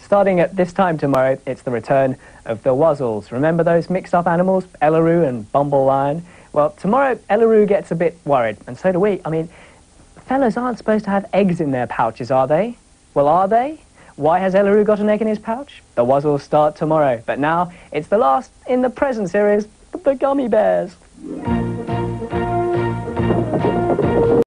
Starting at this time tomorrow, it's the return of the Wuzzles. Remember those mixed-up animals, Ellaroo and Bumble Lion? Well, tomorrow, Ellaroo gets a bit worried, and so do we. I mean, fellas aren't supposed to have eggs in their pouches, are they? Well, are they? Why has Ellaroo got an egg in his pouch? The Wuzzles start tomorrow, but now it's the last in the present series of the Gummy Bears.